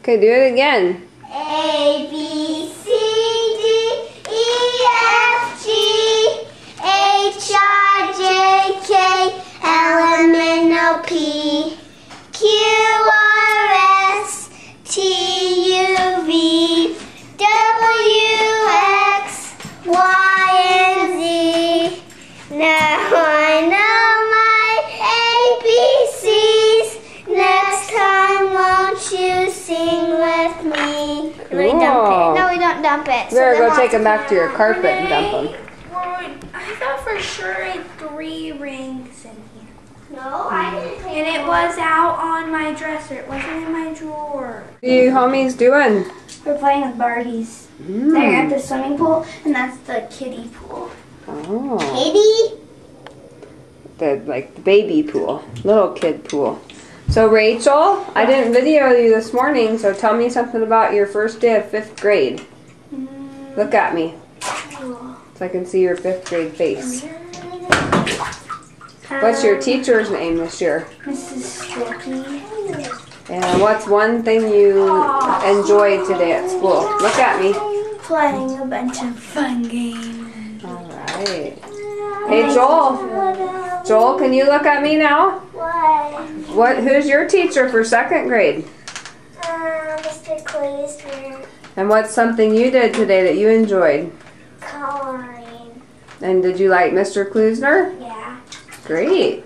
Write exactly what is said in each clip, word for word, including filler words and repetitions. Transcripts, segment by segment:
Okay, do it again. A, B, C, D, E, F, G, H, I, J, K, L, M, N, O, P, Q, R, S, T, U, V, W, X, Y, and Z. Now I know my A B Cs. Next time, won't you sing with me? Cool. We dump it. No, we don't dump it. You better So go then take we'll them back to your carpet and dump them. I thought for sure I had three rings in here. No, I didn't take And it was out on my dresser. It wasn't in my drawer. What are you homies doing? We're playing with Barbies. Mm. They're at the swimming pool, and that's the kiddie pool. Oh, Kitty. the like the baby pool, little kid pool. So Rachel, I didn't video you this morning, so tell me something about your first day of fifth grade. Mm. Look at me, so I can see your fifth grade face. What's your teacher's name this year? Missus Sticky. And what's one thing you enjoyed today at school? Look at me. Playing a bunch of fun games. All right. Hey Joel. Joel, can you look at me now? What? What? Who's your teacher for second grade? Uh, Mister Kleesner. And what's something you did today that you enjoyed? Coloring. And did you like Mister Kleesner? Yeah. Great.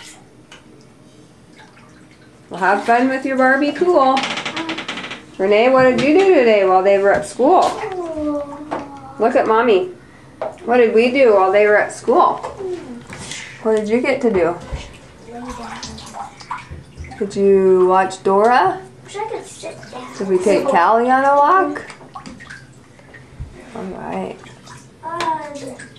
Well, have fun with your Barbie pool. Renee, what did you do today while they were at school? Look at Mommy. What did we do while they were at school? What did you get to do? Did you watch Dora? Wish I could sit down. Did we take Callie on a walk? All right. Um,